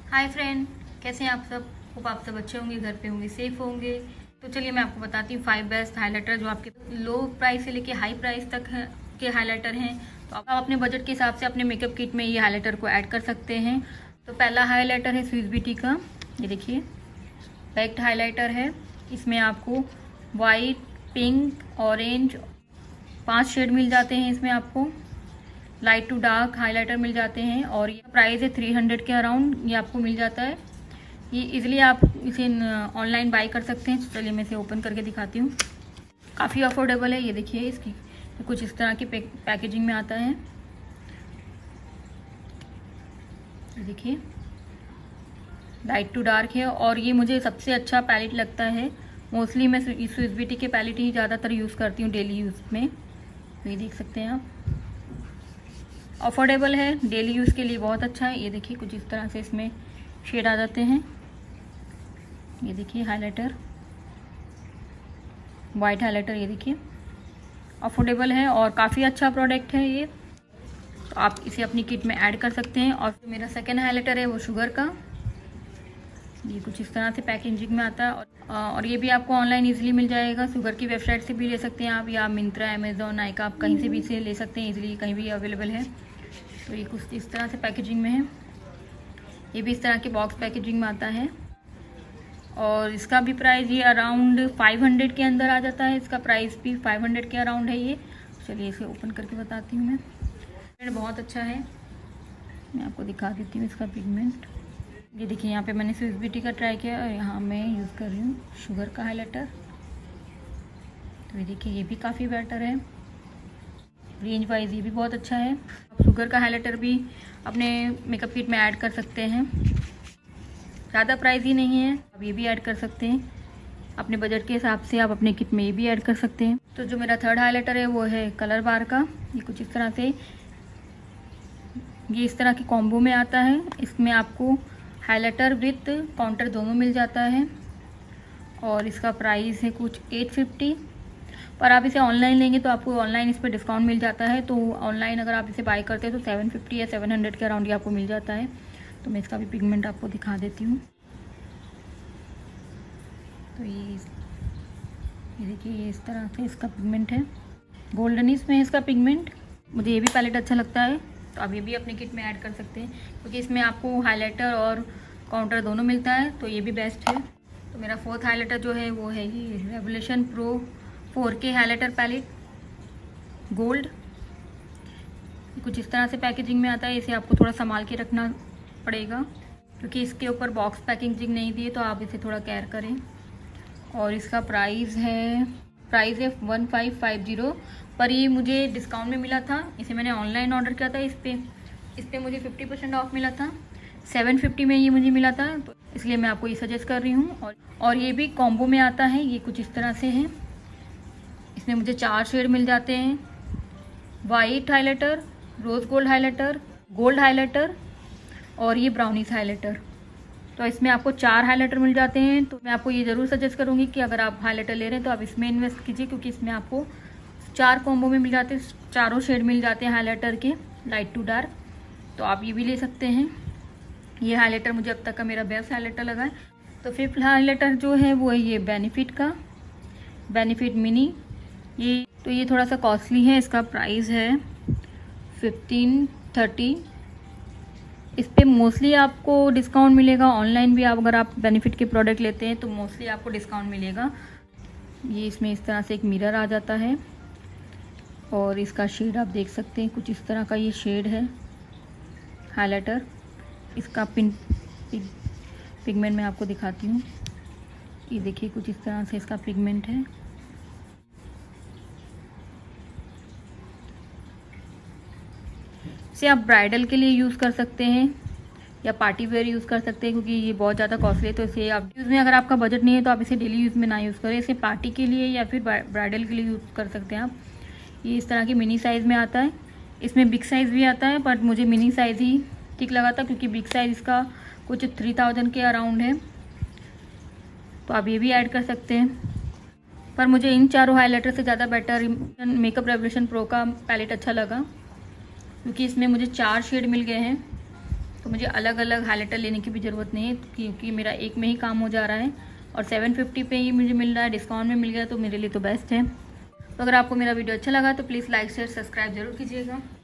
Hi friend, कैसे हैं आप सब। होप आप सब अच्छे होंगे, घर पे होंगे, सेफ होंगे। तो चलिए मैं आपको बताती हूँ 5 बेस्ट हाइलाइटर जो आपके लो प्राइस से लेके हाई प्राइस तक के हाइलाइटर हैं। तो आप अपने बजट के हिसाब से अपने मेकअप किट में ये हाइलाइटर को ऐड कर सकते हैं। तो पहला हाइलाइटर है स्विस ब्यूटी का, ये देखिए पैक्ड हाइलाइटर है। इसमें आपको वाइट, पिंक, ऑरेंज 5 शेड मिल जाते हैं। इसमें आपको लाइट टू डार्क हाइलाइटर मिल जाते हैं और ये प्राइस है 300 के अराउंड ये आपको मिल जाता है। ये इजीली आप इसे ऑनलाइन बाय कर सकते हैं। चलिए मैं इसे ओपन करके दिखाती हूँ। काफ़ी अफोर्डेबल है। ये देखिए इसकी कुछ इस तरह की पैकेजिंग में आता है। ये देखिए लाइट टू डार्क है और ये मुझे सबसे अच्छा पैलेट लगता है। मोस्टली मैं स्विस ब्यूटी के पैलेट ही ज़्यादातर यूज़ करती हूँ डेली यूज़ में। तो ये देख सकते हैं आप, अफोर्डेबल है, डेली यूज़ के लिए बहुत अच्छा है। ये देखिए कुछ इस तरह से इसमें शेड आ जाते हैं। ये देखिए हाइलाइटर, वाइट हाइलाइटर, ये देखिए अफोर्डेबल है और काफ़ी अच्छा प्रोडक्ट है ये। तो आप इसे अपनी किट में ऐड कर सकते हैं। और मेरा सेकेंड हाइलाइटर है वो शुगर का। ये कुछ इस तरह से पैकेजिंग में आता है और ये भी आपको ऑनलाइन इजीली मिल जाएगा। शुगर की वेबसाइट से भी ले सकते हैं आप, या मिंत्रा, अमेजोन, नायका, आप कहीं से भी इसे ले सकते हैं इजीली, कहीं भी अवेलेबल है। तो ये कुछ इस तरह से पैकेजिंग में है। ये भी इस तरह के बॉक्स पैकेजिंग में आता है और इसका भी प्राइस ये अराउंड 500 के अंदर आ जाता है। इसका प्राइस भी 500 के अराउंड है ये। चलिए इसे ओपन करके बताती हूँ मैं। बहुत अच्छा है, मैं आपको दिखा देती हूँ इसका पिगमेंट। ये देखिए यहाँ पे मैंने स्विस ब्यूटी का ट्राई किया और यहाँ मैं यूज़ कर रही हूँ शुगर का हाइलाइटर। तो ये देखिए ये भी काफ़ी बेटर है, रेंज वाइज ये भी बहुत अच्छा है। आप शुगर का हाइलाइटर भी अपने मेकअप किट में ऐड कर सकते हैं। ज़्यादा प्राइस ही नहीं है, आप ये भी ऐड कर सकते हैं अपने बजट के हिसाब से। आप अपने किट में ये भी ऐड कर सकते हैं। तो जो मेरा थर्ड हाइलाइटर है वो है कलर बार का। ये कुछ इस तरह से, ये इस तरह की कॉम्बो में आता है। इसमें आपको हाइलाइटर विथ काउंटर दोनों मिल जाता है और इसका प्राइस है कुछ 850। पर आप इसे ऑनलाइन लेंगे तो आपको ऑनलाइन इस पर डिस्काउंट मिल जाता है। तो ऑनलाइन अगर आप इसे बाय करते हैं तो 750 या 700 के अराउंड ही आपको मिल जाता है। तो मैं इसका भी पिगमेंट आपको दिखा देती हूँ। तो ये देखिए ये इस तरह से इसका पिगमेंट है, गोल्डनिश में है इसका पिगमेंट। मुझे ये भी पैलेट अच्छा लगता है, तो आप ये भी अपने किट में ऐड कर सकते हैं क्योंकि इसमें आपको हाइलाइटर और काउंटर दोनों मिलता है। तो ये भी बेस्ट है। तो मेरा फोर्थ हाइलाइटर जो है वो है ये Revolution Pro 4K highlighter palette gold. कुछ इस तरह से पैकेजिंग में आता है। इसे आपको थोड़ा संभाल के रखना पड़ेगा क्योंकि इसके ऊपर बॉक्स पैकेजिंग नहीं दी है, तो आप इसे थोड़ा केयर करें। और इसका प्राइस है 1550, पर ये मुझे डिस्काउंट में मिला था। इसे मैंने ऑनलाइन ऑर्डर किया था। इस पे मुझे 50% ऑफ मिला था। 750 में ये मुझे मिला था, तो इसलिए मैं आपको ये सजेस्ट कर रही हूँ। और ये भी कॉम्बो में आता है। ये कुछ इस तरह से है। इसमें मुझे 4 शेड मिल जाते हैं, white highlighter, rose gold highlighter और ये ब्राउनीज हाइलाइटर। तो इसमें आपको 4 हाइलाइटर मिल जाते हैं। तो मैं आपको ये ज़रूर सजेस्ट करूँगी कि अगर आप हाइलाइटर ले रहे हैं तो आप इसमें इन्वेस्ट कीजिए क्योंकि इसमें आपको 4 कॉम्बो में मिल जाते हैं, चारों शेड मिल जाते हैं हाइलाइटर के, लाइट टू डार्क। तो आप ये भी ले सकते हैं। ये हाइलाइटर मुझे अब तक का मेरा बेस्ट हाइलाइटर लगा है। तो फिफ्थ हाइलाइटर जो है वो है ये बेनिफिट का, बेनिफिट मिनी। ये थोड़ा सा कॉस्टली है। इसका प्राइस है 1530। इस पे मोस्टली आपको डिस्काउंट मिलेगा। ऑनलाइन भी आप अगर आप बेनिफिट के प्रोडक्ट लेते हैं तो मोस्टली आपको डिस्काउंट मिलेगा। ये इसमें इस तरह से एक मिरर आ जाता है और इसका शेड आप देख सकते हैं। कुछ इस तरह का ये शेड है हाइलाइटर। इसका पिगमेंट मैं आपको दिखाती हूँ। ये देखिए कुछ इस तरह से इसका पिगमेंट है। इसे आप ब्राइडल के लिए यूज़ कर सकते हैं या पार्टी वेयर यूज़ कर सकते हैं क्योंकि ये बहुत ज़्यादा कॉस्टली है। तो इसे आप यूज़ में, अगर आपका बजट नहीं है तो आप इसे डेली यूज़ में ना यूज़ करें। इसे पार्टी के लिए या फिर ब्राइडल के लिए यूज़ कर सकते हैं आप। ये इस तरह की मिनी साइज़ में आता है। इसमें बिग साइज़ भी आता है, बट मुझे मिनी साइज़ ही ठीक लगा था क्योंकि बिग साइज़ इसका कुछ 3000 के अराउंड है। तो आप ये भी ऐड कर सकते हैं। पर मुझे इन चारों हाइलाइटर से ज़्यादा बेटर मेकअप रेवोल्यूशन प्रो का पैलेट अच्छा लगा क्योंकि इसमें मुझे 4 शेड मिल गए हैं तो मुझे अलग अलग हाइलाइटर लेने की भी ज़रूरत नहीं है, क्योंकि मेरा एक में ही काम हो जा रहा है और 750 पे ही मुझे मिल रहा है, डिस्काउंट में मिल गया तो मेरे लिए तो बेस्ट है। तो अगर आपको मेरा वीडियो अच्छा लगा तो प्लीज़ लाइक शेयर सब्सक्राइब जरूर कीजिएगा।